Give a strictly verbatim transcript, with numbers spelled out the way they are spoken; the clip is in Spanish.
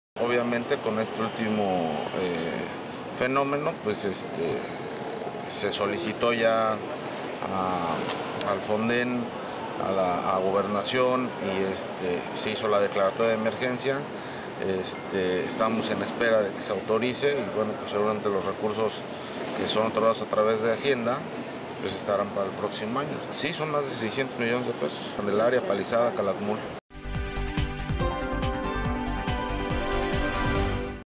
Obviamente con este último eh, fenómeno, pues este, se solicitó ya a, al Fonden, a la a Gobernación y este, se hizo la declaratoria de emergencia. Este, estamos en espera de que se autorice y bueno, pues seguramente los recursos que son otorgados a través de Hacienda pues estarán para el próximo año. Sí, son más de seiscientos millones de pesos. Candelaria, Palizada, Calakmul.